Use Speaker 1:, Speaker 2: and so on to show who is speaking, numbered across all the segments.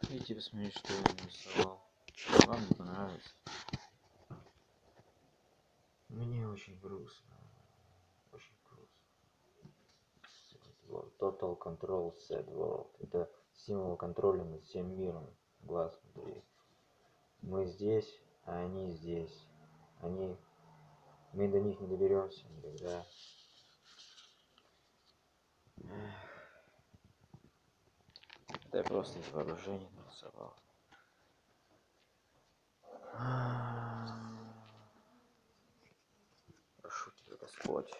Speaker 1: Идите посмотреть, что я нарисовал. Вам не понравится. Мне очень грустно. Очень грустно. Вот, Total Control Set World. Это символ контроля над всем миром. Глаз внутри. Мы здесь, а они здесь. Мы до них не доберемся никогда. Это я просто из воображения нарисовал. Прошу тебя, Господь,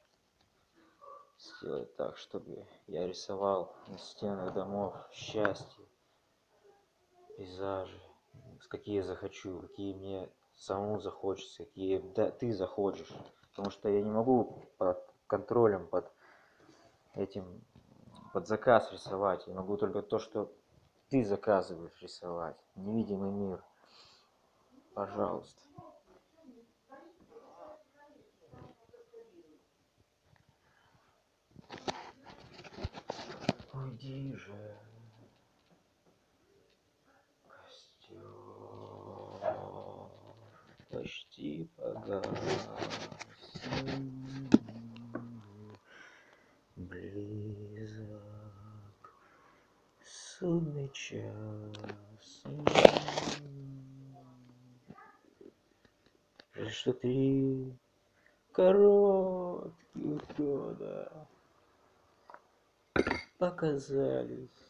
Speaker 1: сделай так, чтобы я рисовал на стенах домов счастье, пейзажи, какие захочу, какие мне самому захочется, какие ты захочешь. Потому что я не могу под контролем, под этим, под заказ рисовать. Я могу только то, что ты заказываешь рисовать. Невидимый мир. Пожалуйста. Уйди же. Костер почти погас. Близок судный час. Что 3 коротких года показались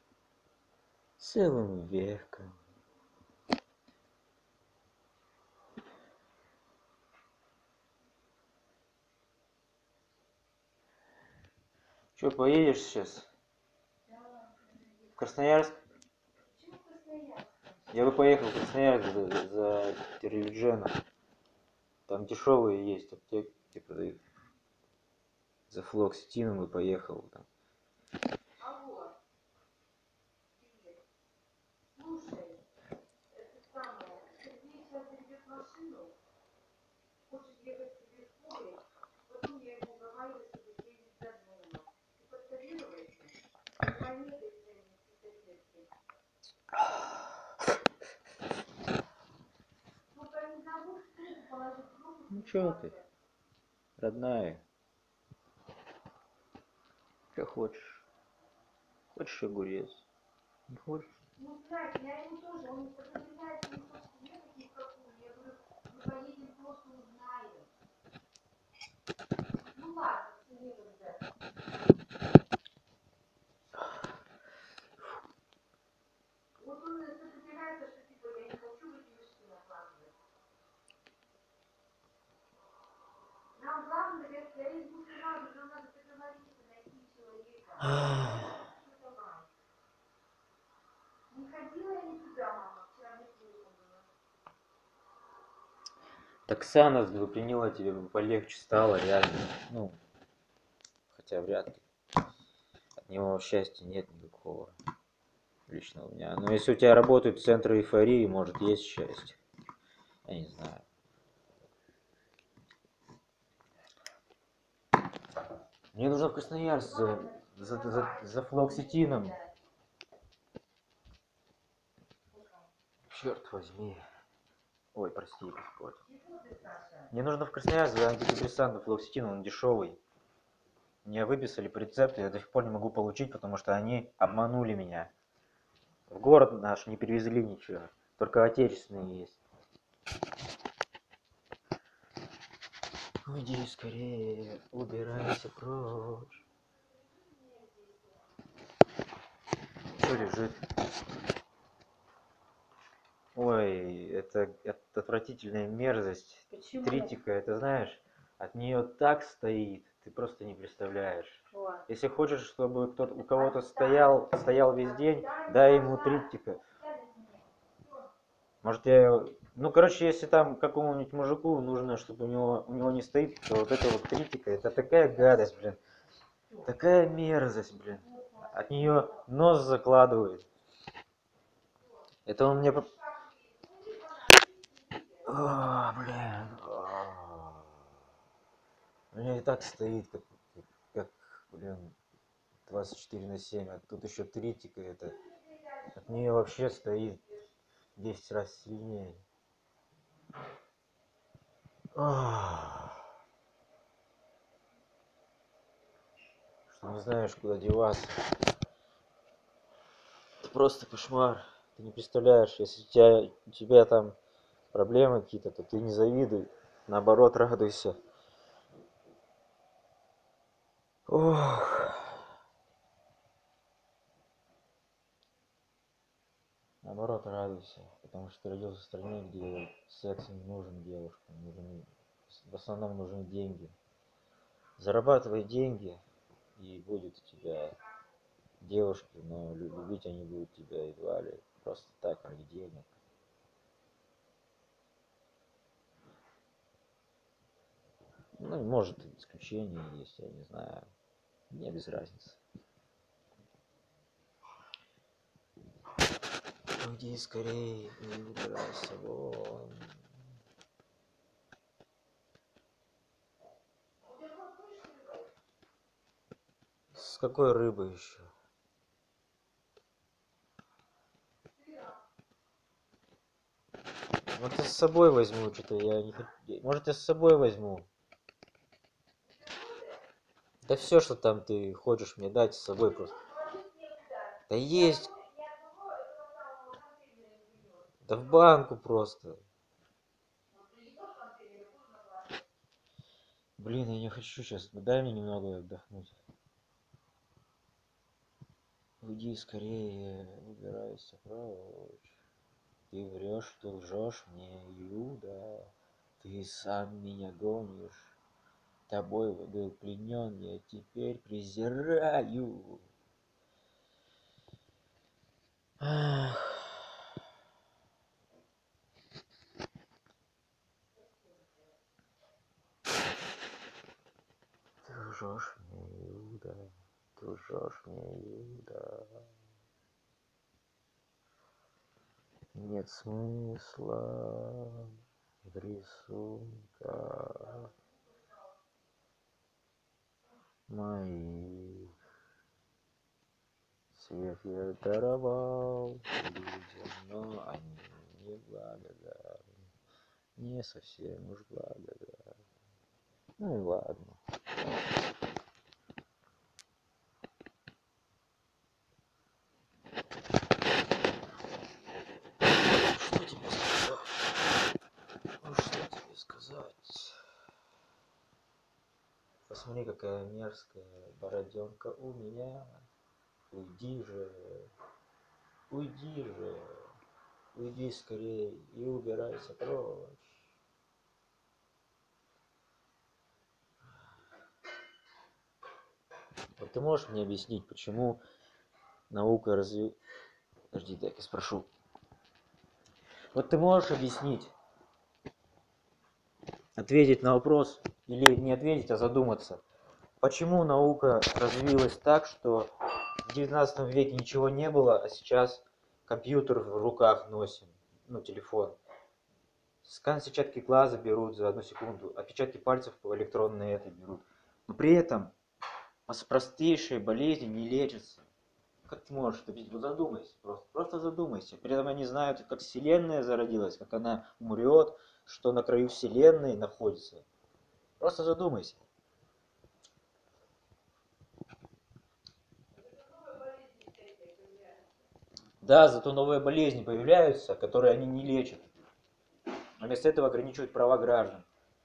Speaker 1: целым веком. Че, поедешь сейчас? В Красноярск? Я бы поехал в Красноярск за Терелидженом. Там дешевые есть аптеки, где продают. За флоксетином бы поехал там.
Speaker 2: Алло, привет. Слушай, это самое, Сергей сейчас заведет машину, хочет ехать себе в поле, потом я ему говорила, чтобы съездить за дома. Ты подсоветуешься? Позвони этой своей соседке. Ну, там забудь в трубку положить трубку.
Speaker 1: Ну чё ты, родная? Что хочешь? Хочешь огурец? Не хочешь?
Speaker 2: Ну, знаешь, я ему тоже, он подозревает, не хочет ехать ни в какую. Я говорю, мы поедем, просто узнаем. Ну ладно, все некогда. Вот он сопротивляется, что типа я не хочу в эти мешки накладывать. Нам главное, я ему сказала, что нам надо договориться, найти человека. Что-то вам. Не ходила я не туда, мама, вчера мне плохо было.
Speaker 1: Так Санас бы приняла, тебе бы полегче стало, реально. Ну, хотя вряд ли. От него счастья нет никакого. Лично у меня. Но если у тебя работают центры эйфории, может, есть счастье. Я не знаю. Мне нужно в Красноярск за флоксетином. Черт возьми. Ой, прости, Господь. Мне нужно в Красноярск за антидепрессантом флоксетин, он дешевый. Мне выписали по рецепту, я до сих пор не могу получить, потому что они обманули меня. В город наш не привезли ничего, только отечественные есть. Уйди скорее, убирайся прочь. Что лежит? Ой, это отвратительная мерзость.
Speaker 2: Почему?
Speaker 1: Тритика, это знаешь, от нее так стоит, ты просто не представляешь.
Speaker 2: Что?
Speaker 1: Если хочешь, чтобы кто-то, у кого-то стоял весь день, дай ему тритика. Может я... Ну, короче, если там какому-нибудь мужику нужно, чтобы у него не стоит, то вот это вот критика, это такая гадость, блин. Такая мерзость, блин. От нее нос закладывает. Это он мне... О, блин. У меня и так стоит, как блин, 24/7. А тут еще тритика это. от нее вообще стоит в 10 раз сильнее. Что не знаешь, куда деваться. Это просто кошмар. Ты не представляешь, если у тебя там проблемы какие-то, то ты не завидуй. Наоборот, радуйся. Ох. Наоборот, радуйся. Потому что ты родился в стране, где секс не нужен девушкам. В основном нужны деньги. Зарабатывай деньги, и будет у тебя девушки, но любить они будут тебя едва ли просто так, ради денег. Ну, может, исключения есть, я не знаю. Мне без разницы. Уйди скорее и убирайся вон. С какой рыбой еще? Вот я с собой возьму, что-то я не хочу. Может, я с собой возьму. Да все, что там ты хочешь мне дать, с собой просто. Да есть. Да в банку просто. Блин, я не хочу сейчас. Дай мне немного отдохнуть. Уйди скорее, убирайся прочь. Ты врешь, ты лжешь мне, Иуда. Ты сам меня гонишь. Тобой был пленен, я теперь презираю. Ах. Ты лжешь мне, Иуда. Ты лжешь мне, Иуда. Нет смысла в рисунках моих. Свет я даровал людям, но они не благодарны. Не совсем уж благодарны. Ну и ладно. Что тебе сказать? Ну что тебе сказать? Посмотри, какая мерзкая бороденка у меня. Уйди же. Уйди же. Уйди скорее и убирайся прочь. Вот ты можешь мне объяснить, почему наука Подожди, дай я спрошу. Вот ты можешь объяснить, ответить на вопрос, или не ответить, а задуматься, почему наука развилась так, что в 19 веке ничего не было, а сейчас компьютер в руках носим, ну, телефон. Скан сетчатки глаза берут за 1 секунду, отпечатки пальцев по электронные это берут. Но при этом простейшие болезни не лечатся. Как ты можешь это видеть? Вот задумайся, просто задумайся. При этом они знают, как Вселенная зародилась, как она умрет, что на краю Вселенной находится. Просто задумайся. Да, зато новые болезни появляются, которые они не лечат. А вместо этого ограничивают права граждан.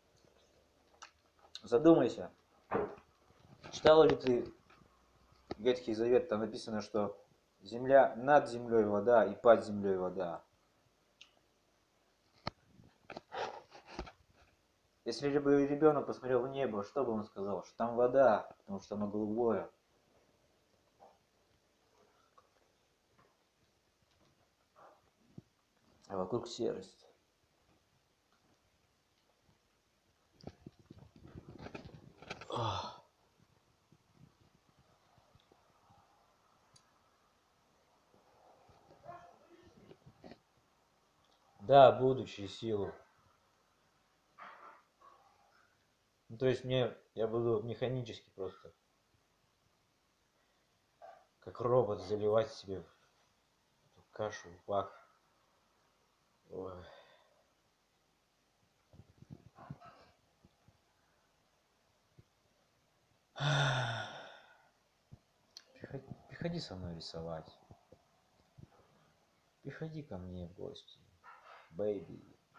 Speaker 1: Задумайся. Читала ли ты Ветхий Завет? Там написано, что земля, над землей вода и под землей вода. Если бы ребенок посмотрел в небо, что бы он сказал? Что там вода, потому что оно голубое. А вокруг серость. Да, будущее силу. Ну, то есть я буду механически просто, как робот, заливать себе кашу в бак. Ой. Приходи со мной рисовать. Приходи ко мне в гости, бэйби.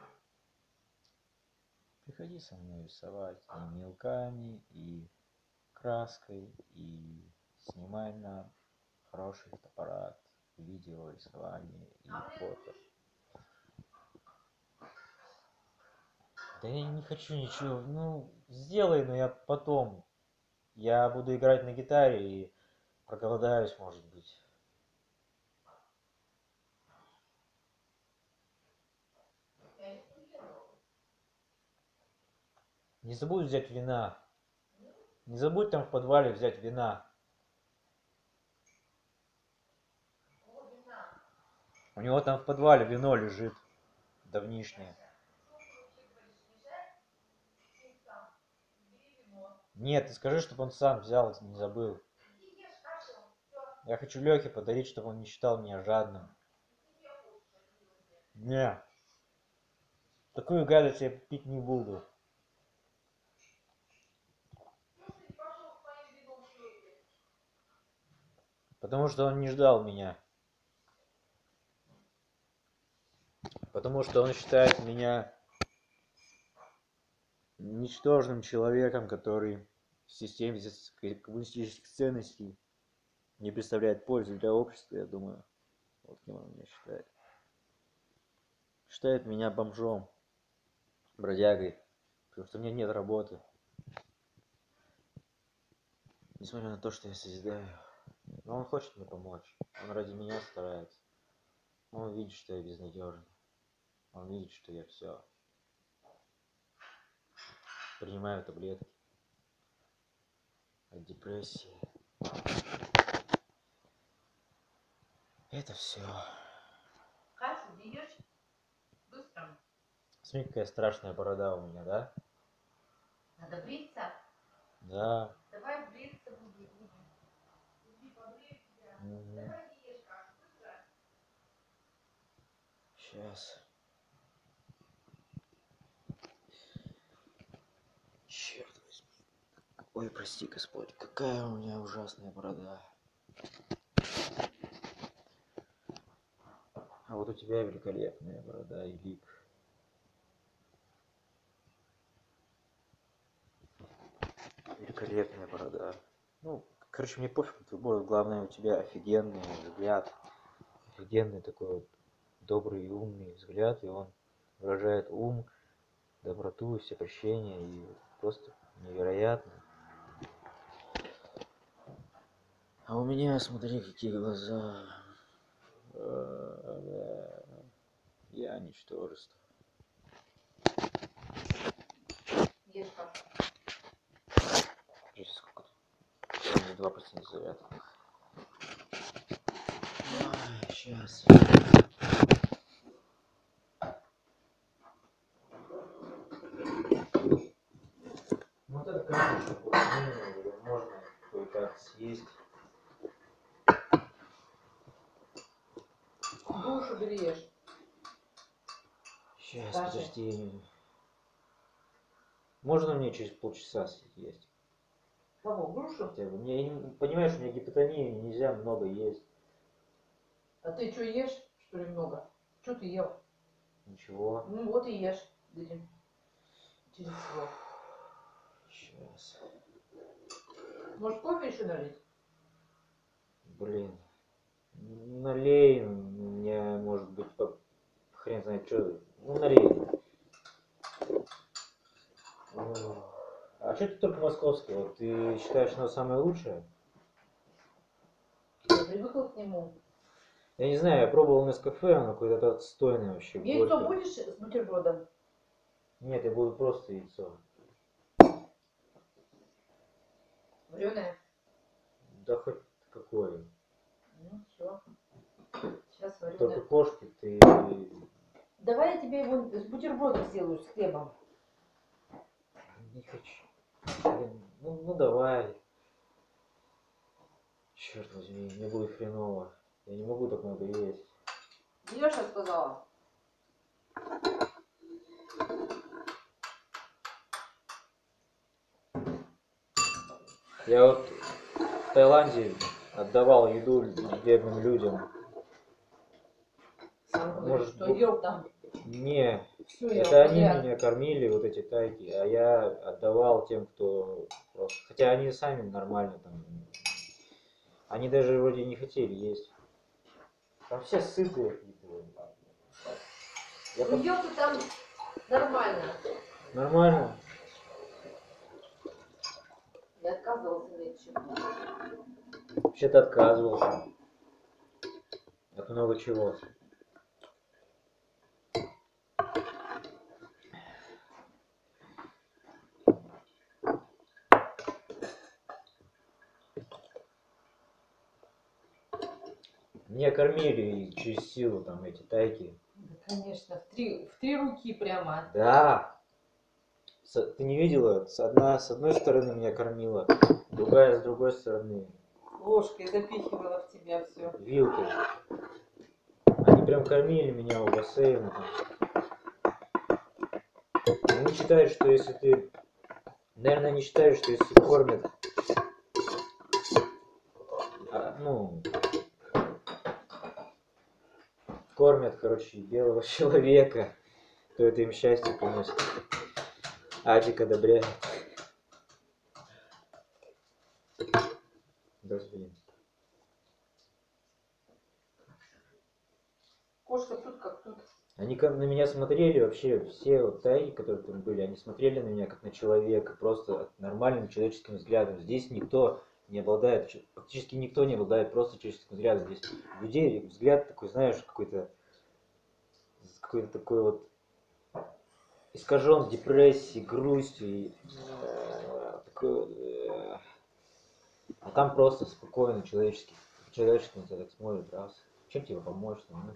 Speaker 1: Приходи со мной рисовать и мелками, и краской, и снимай на хороший фотоаппарат, видео, рисование и фото. Да я не хочу ничего. Ну, сделай, но я потом. Я буду играть на гитаре и проголодаюсь, может быть. Не забудь взять вина. Не забудь там в подвале взять вина. У него там в подвале вино лежит. Давнишнее. Нет, ты скажи, чтобы он сам взял, не забыл. Я хочу Лехе подарить, чтобы он не считал меня жадным. Не. Такую гадость я пить не буду. Потому что он не ждал меня. Потому что он считает меня ничтожным человеком, который в системе коммунистических ценностей не представляет пользы для общества, я думаю. Вот кем он меня считает. Считает меня бомжом, бродягой, потому что у меня нет работы. Несмотря на то, что я созидаю. Но он хочет мне помочь. Он ради меня старается. Он видит, что я безнадежен. Он видит, что я все. Принимаю таблетки от депрессии. Это все.
Speaker 2: Кашу ешь? Быстро.
Speaker 1: Смотри, какая страшная борода у меня, да?
Speaker 2: Надо бриться?
Speaker 1: Да.
Speaker 2: Давай бриться будем. Иди побрею тебя.
Speaker 1: Угу.
Speaker 2: Давай не ешь кашу. Быстро.
Speaker 1: Сейчас. Черт возьми. Ой, прости, Господь, какая у меня ужасная борода. А вот у тебя великолепная борода и лик. Великолепная борода. Ну, короче, мне пофиг на твою бороду. Главное, у тебя офигенный взгляд. Офигенный такой вот добрый и умный взгляд. И он выражает ум, доброту, всепрощение. И просто невероятно. А у меня, смотри, какие глаза. Я ничтожество.
Speaker 2: Ешь кашу.
Speaker 1: Сколько тут? 2% заряд. Сейчас. Вот это конечно, можно кое-как съесть.
Speaker 2: Душу бери ешь.
Speaker 1: Сейчас,
Speaker 2: Саша.
Speaker 1: подожди. Можно мне через полчаса съесть?
Speaker 2: Кого? Грушу?
Speaker 1: Хотя бы. Мне, понимаешь, у меня гипотония, нельзя много есть.
Speaker 2: А ты что ешь, что ли, много? Что ты ел?
Speaker 1: Ничего.
Speaker 2: Ну вот и ешь. Дадим. Через всего.
Speaker 1: Сейчас.
Speaker 2: Может, кофе еще налить?
Speaker 1: Блин. Налей мне, может быть, хрен знает что. Ну, налей. А что ты только московский? Вот ты считаешь, что оно самое лучшее?
Speaker 2: Я привыкла к нему.
Speaker 1: Я не знаю, я пробовал Нескафе, оно какое-то отстойное вообще,
Speaker 2: Яйцо
Speaker 1: горькое.
Speaker 2: будешь с бутербродом?
Speaker 1: Нет, я буду просто яйцо.
Speaker 2: Вареное?
Speaker 1: Да хоть какое.
Speaker 2: Ну, все. Сейчас
Speaker 1: Только
Speaker 2: вареное.
Speaker 1: кошки ты...
Speaker 2: Давай я тебе его с бутербродом сделаю, с хлебом.
Speaker 1: Не хочу. Блин, ну давай. Черт возьми, мне будет хреново. Я не могу так много есть.
Speaker 2: Ешь, я сказала.
Speaker 1: Я вот в Таиланде отдавал еду бедным людям.
Speaker 2: Сам говоришь,
Speaker 1: Может,
Speaker 2: что ел там.
Speaker 1: Не,
Speaker 2: Все ел
Speaker 1: это они
Speaker 2: подряд.
Speaker 1: меня кормили, вот эти тайки, а я отдавал тем, кто просто... Хотя они сами нормально там. Они даже вроде не хотели есть. Там все сытые какие-то. Я
Speaker 2: Ну ел ты там нормально.
Speaker 1: Нормально.
Speaker 2: Я отказывался ни от чего.
Speaker 1: Вообще-то отказывался. От много чего. Меня кормили через силу там эти тайки.
Speaker 2: Да, конечно, в три руки прямо.
Speaker 1: Да. Ты не видела? Одна с одной стороны меня кормила, другая с другой стороны.
Speaker 2: Ложкой запихивала в тебя все.
Speaker 1: Вилкой. Они прям кормили меня у бассейна. Они считают, что если ты... Наверное, они считают, что если кормят... Кормят, короче, белого человека, то это им счастье приносит. Адик одобряет. Господи.
Speaker 2: Кошка тут как тут.
Speaker 1: Они на меня смотрели вообще, все вот тайги, которые там были, они смотрели на меня как на человека, просто нормальным человеческим взглядом. Здесь никто не обладает, практически никто не обладает просто человеческим взглядом. Здесь людей взгляд такой, знаешь, какой-то такой вот искажен депрессией, грустью. И, такой, а там просто спокойно, человечески на тебя так смотрит, раз. Чем тебе помочь? Там,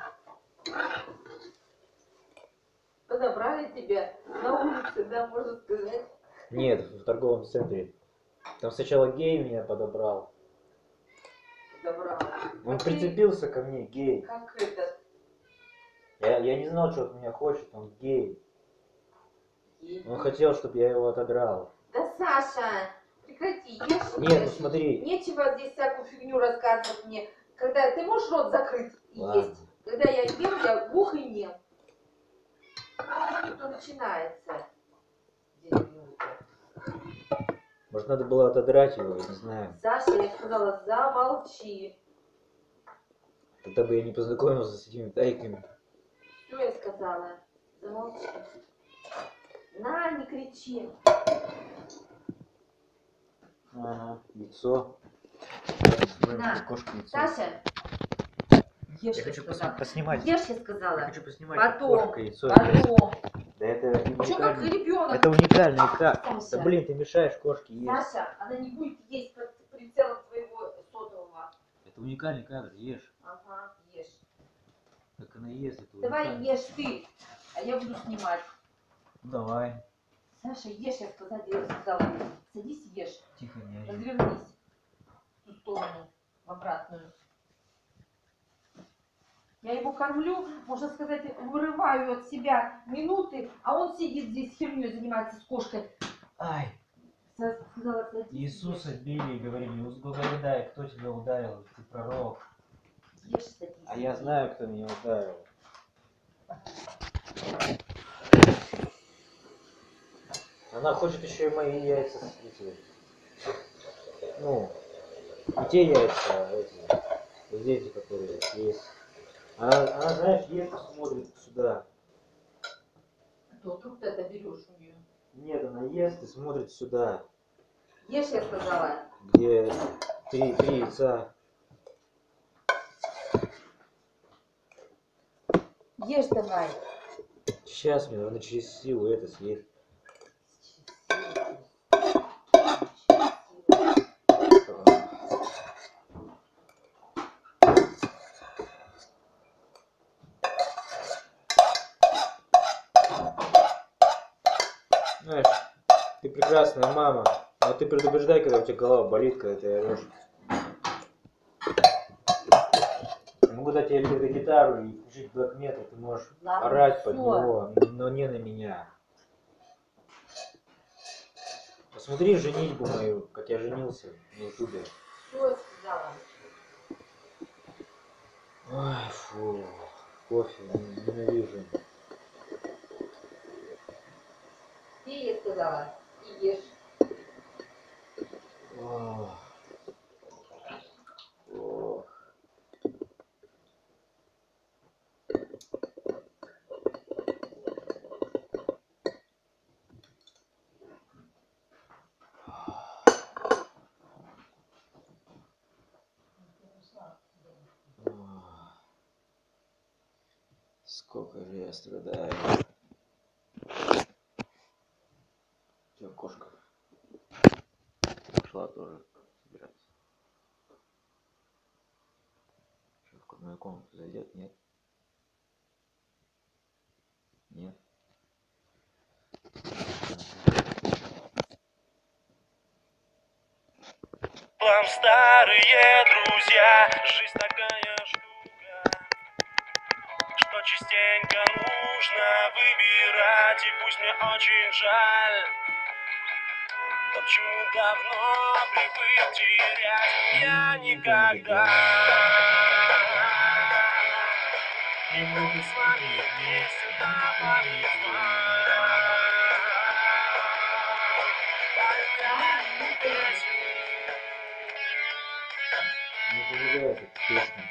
Speaker 2: Подобрали тебя на улице, да, можно сказать.
Speaker 1: Нет, в торговом центре. Там сначала гей меня подобрал.
Speaker 2: Подобрал.
Speaker 1: Он
Speaker 2: А
Speaker 1: прицепился ко мне, гей.
Speaker 2: Как этот?
Speaker 1: Я не знал, что от меня хочет, он гей.
Speaker 2: Гей.
Speaker 1: Он хотел, чтобы я его отодрал.
Speaker 2: Да, Саша, прекрати, ешь.
Speaker 1: Нет, ну смотри.
Speaker 2: Нечего здесь всякую фигню рассказывать мне. Когда ты можешь рот закрыть и
Speaker 1: Ладно.
Speaker 2: есть. Когда я ем, я глух и нем. Что начинается?
Speaker 1: Может, надо было отодрать его, я не знаю.
Speaker 2: Саша, я сказала, замолчи.
Speaker 1: Тогда бы я не познакомился с этими тайками.
Speaker 2: Что я сказала? Замолчи. На, не кричи.
Speaker 1: Ага, яйцо.
Speaker 2: На.
Speaker 1: Кошка яйцо.
Speaker 2: Саша, ешь,
Speaker 1: Я хочу
Speaker 2: сказала.
Speaker 1: поснимать.
Speaker 2: Ешь, я сказала.
Speaker 1: Я хочу поснимать, как
Speaker 2: Потом,
Speaker 1: кошка яйцо ест.
Speaker 2: потом.
Speaker 1: Да это
Speaker 2: Че как
Speaker 1: уникально.
Speaker 2: ребенок?
Speaker 1: Это уникальный как.
Speaker 2: Саша.
Speaker 1: Да блин, ты мешаешь кошке есть.
Speaker 2: Саша, она не будет есть под прицелом твоего сотового.
Speaker 1: Это уникальный кадр, ешь.
Speaker 2: Ага, ешь.
Speaker 1: Как она ест, это
Speaker 2: Давай
Speaker 1: уникально.
Speaker 2: ешь ты, а я буду снимать.
Speaker 1: Ну, давай.
Speaker 2: Саша, ешь, я сказала. Садись, ешь.
Speaker 1: Тихо, не ори.
Speaker 2: Развернись в ту сторону, в обратную. Я его кормлю, можно сказать, вырываю от себя минуты, а он сидит здесь херней, занимается с кошкой.
Speaker 1: Ай,
Speaker 2: Сказала, садись,
Speaker 1: Иисуса
Speaker 2: ешь.
Speaker 1: били и говорили, угадай, кто тебя ударил, ты пророк.
Speaker 2: Ешь, садись.
Speaker 1: А я знаю, кто меня ударил. Она хочет еще и мои яйца эти. Ну, не те яйца, а эти. Вот эти, которые есть. Она, знаешь, ест и смотрит сюда.
Speaker 2: То тут это берешь у нее.
Speaker 1: Нет, она ест и смотрит сюда.
Speaker 2: Ешь, я сказала.
Speaker 1: Где три яйца.
Speaker 2: Ешь давай.
Speaker 1: Сейчас мне надо через силу это съесть. Знаешь, ты прекрасная мама, но ты предупреждай, когда у тебя голова болит, когда ты орешь. Я могу могу дать тебе электрогитару и включить black metal, ты можешь
Speaker 2: Ладно,
Speaker 1: орать под
Speaker 2: всё.
Speaker 1: него, но не на меня. Посмотри женитьбу мою, как я женился на ютубе.
Speaker 2: Что сказала?
Speaker 1: Ой, фу, кофе, ненавижу.
Speaker 2: Ты ей сказала, и ешь.
Speaker 1: Ох. Ох. Сколько же я страдаю. Все, кошка. Пошла тоже собираться. Что, в мою комнату зайдет? Нет? Нет?
Speaker 3: Вам старые друзья, жизнь такая штука, что частенько нужно выбирать, и пусть мне очень жаль, то, к чему давно привык терять, я никогда не буду с вами вместе на память.
Speaker 1: Не помогает эта песня.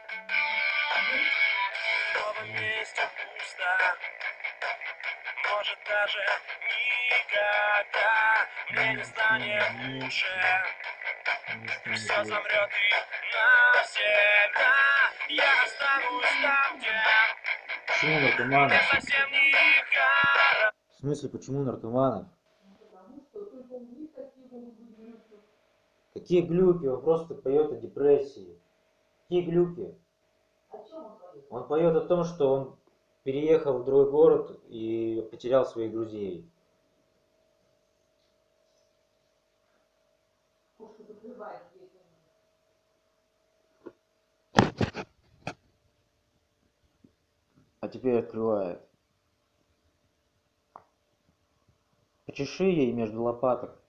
Speaker 3: В новом месте пусто, может даже никогда мне не станет лучше. Все замрет и навсегда я останусь там, где
Speaker 1: Почему наркоманов?
Speaker 3: мне совсем не хорошо.
Speaker 1: В смысле, почему наркоманов?
Speaker 2: Потому что только у них такие могут быть глюки.
Speaker 1: Какие глюки? Он просто поет о депрессии. Какие глюки?
Speaker 2: О чем он говорит?
Speaker 1: Он поет о том, что он переехал в другой город и потерял своих друзей.
Speaker 2: Кошка закрывает дверь.
Speaker 1: А теперь открывает. Почеши ей между лопаток.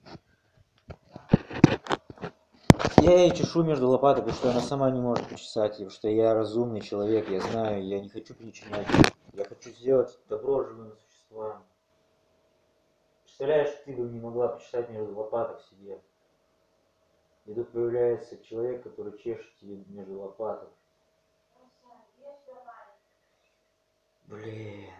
Speaker 1: Я ей чешу между лопаток, потому что она сама не может почесать, потому что я разумный человек, я знаю, я не хочу причинять. Я хочу сделать добро живым существам. Представляешь, ты бы не могла почесать между лопаток себе. И тут появляется человек, который чешет тебе между лопаток. Блин.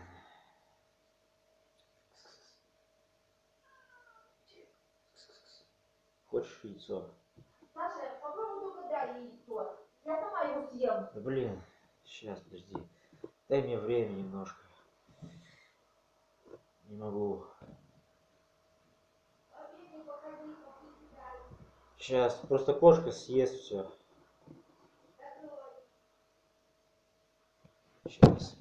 Speaker 1: Хочешь яйцо?
Speaker 2: Саша, попробуй только дай яйцо. Я сама его съем.
Speaker 1: Да блин, сейчас, подожди. Дай мне время немножко. Не могу. Сейчас, просто кошка съест все. Сейчас.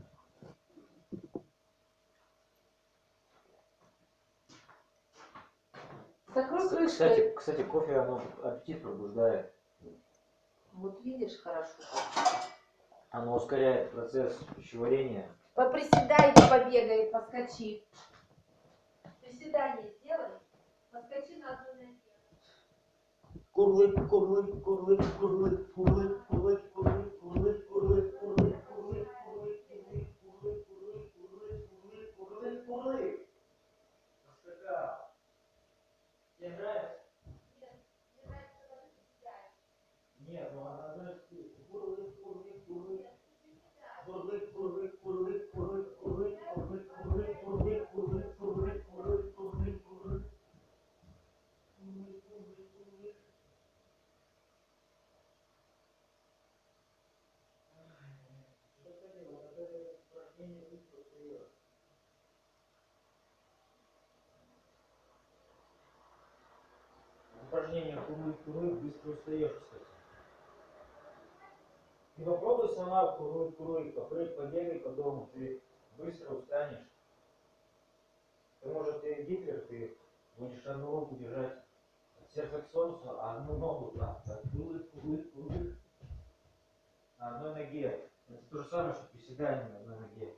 Speaker 2: Закрой крышкой.
Speaker 1: Кстати, кофе, оно аппетит пробуждает.
Speaker 2: Вот видишь, хорошо.
Speaker 1: Оно ускоряет процесс пищеварения.
Speaker 2: Поприседай, побегай, поскочи. Приседание сделай. Поскочи на одной ноге.
Speaker 1: Курлык, курлык, курлык, курлык, курлык, курлык, курлык, курлык, курлык, курлык, курлык, курлык, курлык. Поскакал. Тебе нравится? Нет, ну она одной спит. Курлык, курлык, курлык. Курлык, курлык, курлык, курлык, курлык, курлык, курлык, курлык, курлык, курлык, курлык, курлык, курлык. Упражнение курлык-курлык, быстро устаешь, кстати. Ты попробуй сама курлык-курлык, попрыгай, побегай по дому, ты быстро устанешь. Ты, может, ты Гитлер, ты будешь одну руку держать от сердца к солнцу, а одну ногу так. Курлык, курлык, курлык. На одной ноге. Это то же самое, что приседание на одной ноге.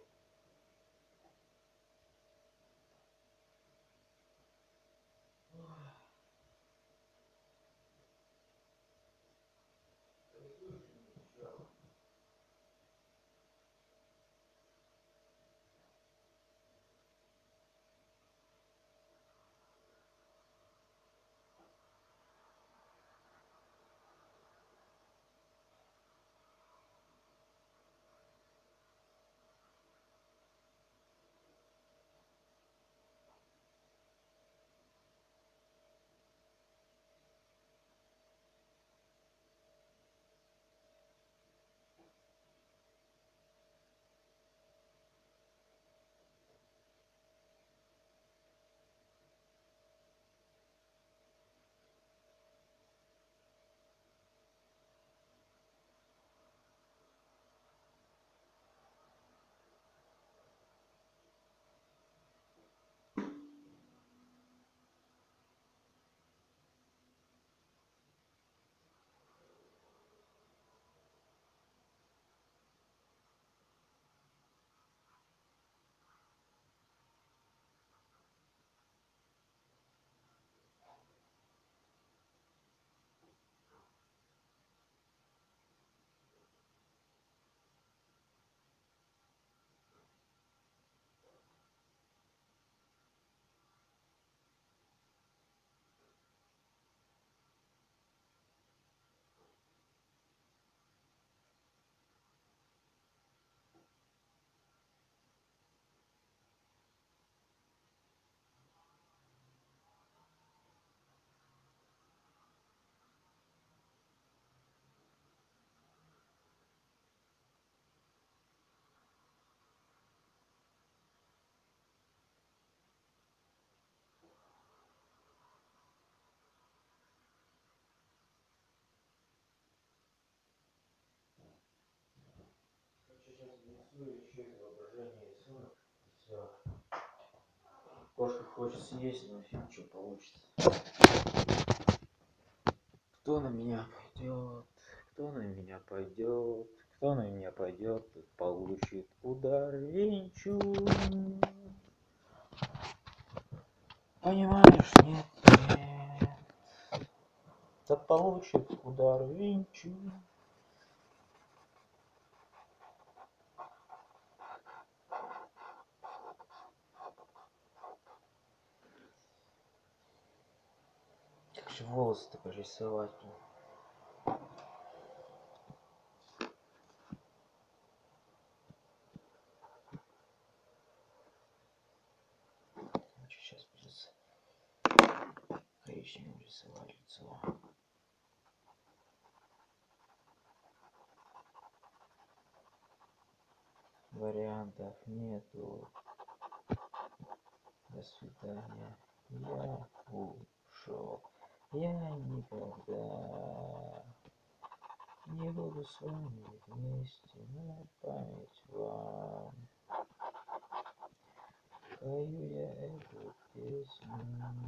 Speaker 1: Сейчас нарисую еще изображение рисунок. Все. Кошка хочет съесть, но фиг что получится. Кто на меня пойдет? Кто на меня пойдет? Кто на меня пойдет, тот получит удар винчун. Понимаешь, нет, нет. Тот получит удар винчун. Как же волосы-то порисовать? Сейчас придется коричневым рисовать лицо. Вариантов нету. До свидания. Я ушел. Я никогда не буду с вами вместе на память вам. Пою я эту песню.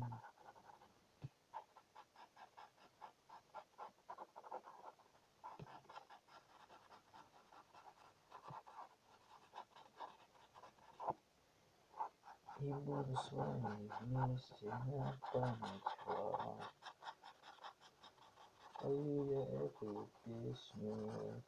Speaker 1: И буду с вами вместе на память вам. Пою я эту песню.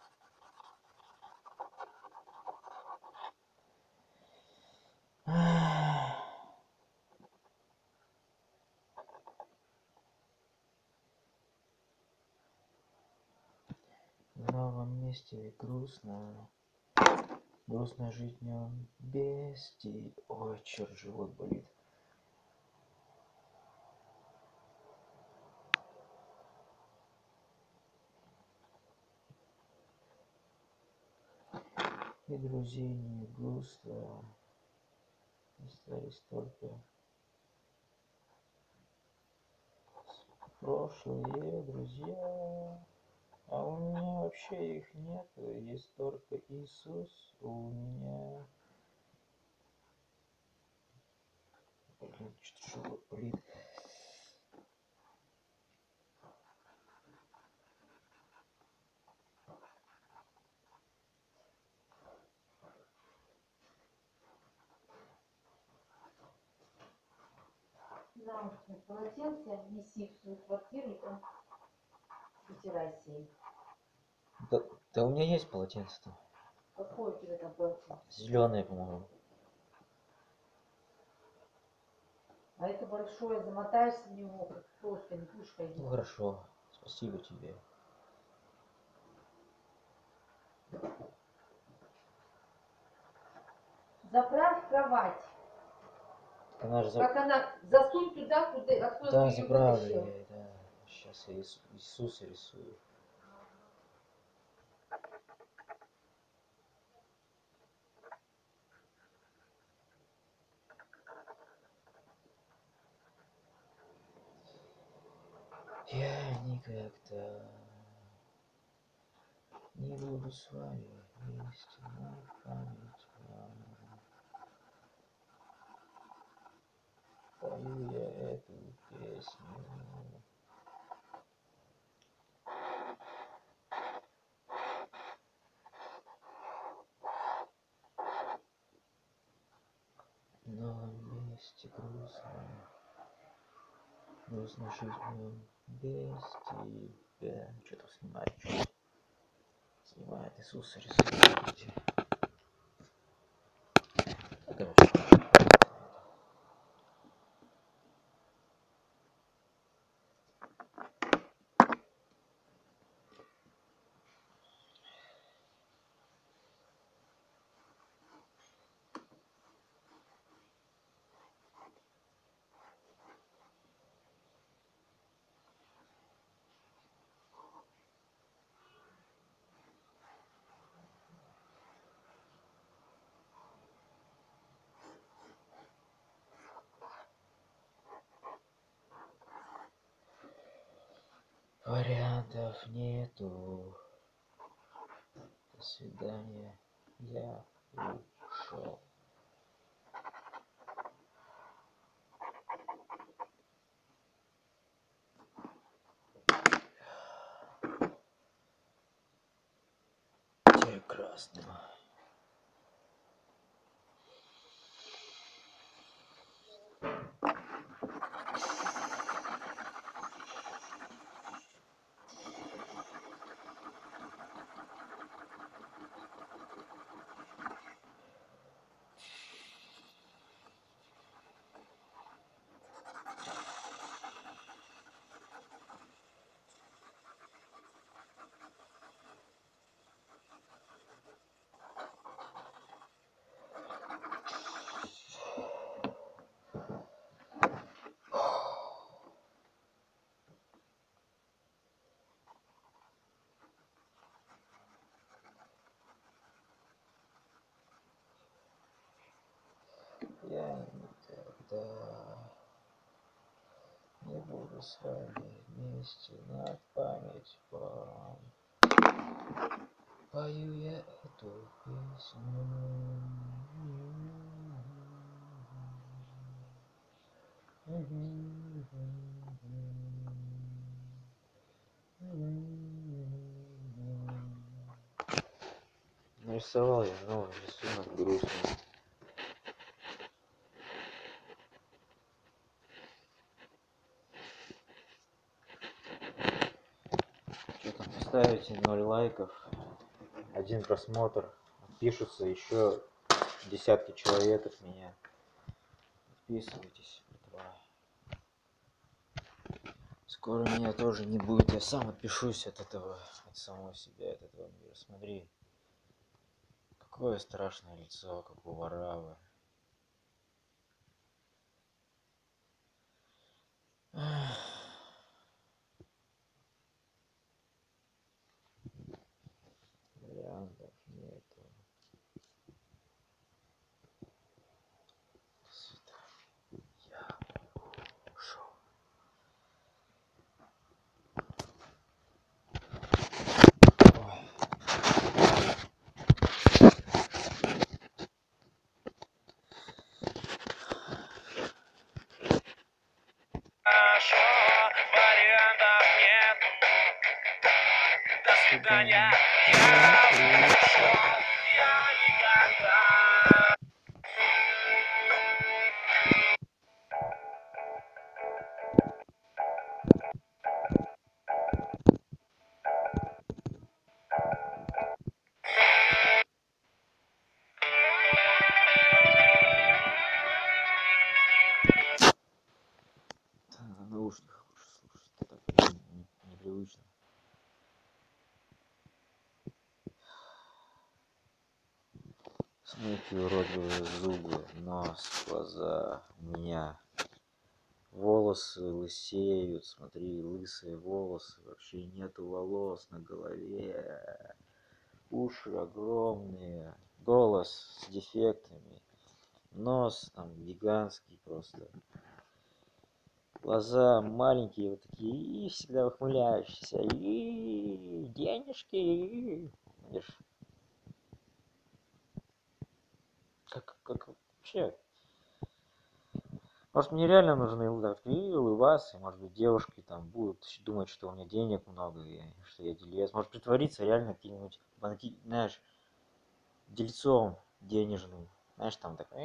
Speaker 1: В новом месте грустно. Грустно жить в нем без тебя. Ой, черт, живот болит. И друзей не густо. Остались только прошлые друзья. А у меня вообще их нет. Есть только Иисус у меня. Блин, что-то живот болит.
Speaker 2: бабушкиных полотенце, неси в свою квартиру и там вытирайся им.
Speaker 1: Да у меня есть полотенце-то.
Speaker 2: Какое у тебя там полотенце?
Speaker 1: Зеленое, по-моему.
Speaker 2: А это большое, замотаешься в него, как просто не пушка.
Speaker 1: Ну хорошо, спасибо тебе.
Speaker 2: Заправь кровать.
Speaker 1: Она же
Speaker 2: Как она, засунь туда, куда, откуда
Speaker 1: Да,
Speaker 2: ты ее
Speaker 1: заправлю
Speaker 2: вытащил.
Speaker 1: я, да. Сейчас я Иисуса рисую. Я никогда не буду с вами вместе на память вам. Пою я эту песню. Но вместе грустно. Грустно жить днем без тебя. Что там снимает? Снимает Иисуса рисует. Короче. Вариантов нету. До свидания. Я ушел. Прекрасно. Я никогда не буду с вами вместе на память вам. Пою я эту песню. Нарисовал я новый рисунок грустный. Что там, поставите 0 лайков, 1 просмотр, пишутся еще десятки человек от меня. Подписывайтесь, братва. Скоро меня тоже не будет, я сам отпишусь от этого, от самого себя, от этого мира. Смотри, какое страшное лицо, как у воравы. Вариантов нету. До свидания. Я ушел. Ой. Эти уродливые зубы, нос, глаза, у меня волосы лысеют, смотри, лысые волосы, вообще нету волос на голове, уши огромные, голос с дефектами, нос там гигантский просто, глаза маленькие вот такие и всегда ухмыляющиеся, и денежки, видишь, как вообще. Может, мне реально нужны так и улыбаться, и, может быть, девушки там будут думать, что у меня денег много, и что я делец. Может, притвориться реально каким-нибудь банки, знаешь, дельцом денежным. Знаешь, там так,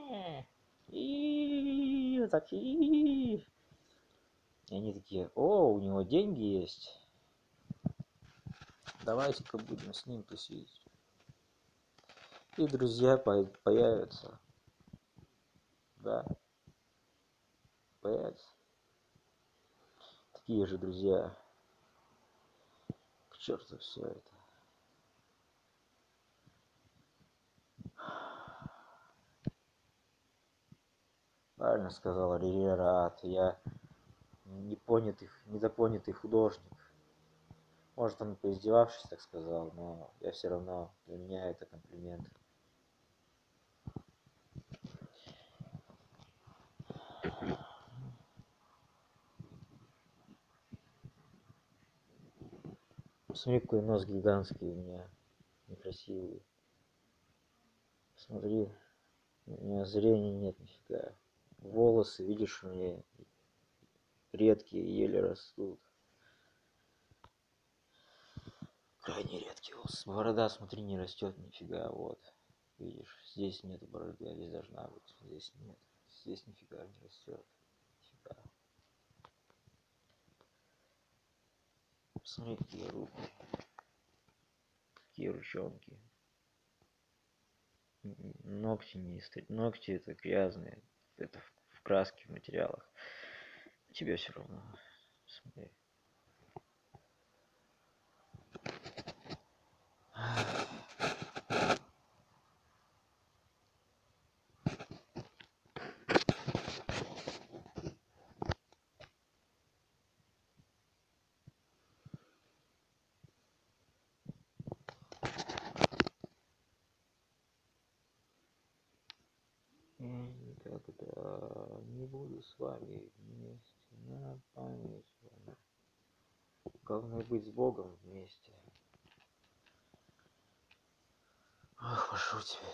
Speaker 1: и так, и они такие, о, у него деньги есть, давайте-ка будем с ним тусить. И друзья появятся, да, появятся. Такие же друзья. К черту все это. Правильно сказал Рерат, я недопонятый художник. Может, он поиздевавшись так сказал, но я все равно, для меня это комплимент. Смотри, какой нос гигантский у меня, некрасивый. Смотри, у меня зрения нет нифига. Волосы, видишь, у меня редкие, еле растут. Крайне редкие волосы. Борода, смотри, не растет нифига, вот. Видишь, здесь нет бороды, а здесь должна быть. Здесь нет. Здесь нифига не растет. Нифига. Смотри, какие руки. Какие ручонки. Ногти не ногти это грязные. Это в краске, в материалах. Тебе все равно. Смотри. Я никогда не буду с вами вместе на память. Главное быть с Богом вместе. Ах, прошу тебя.